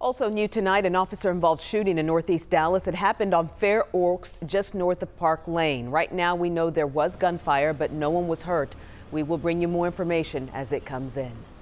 Also new tonight, an officer-involved shooting in northeast Dallas. It happened on Fair Oaks, just north of Park Lane. Right now, we know there was gunfire, but no one was hurt. We will bring you more information as it comes in.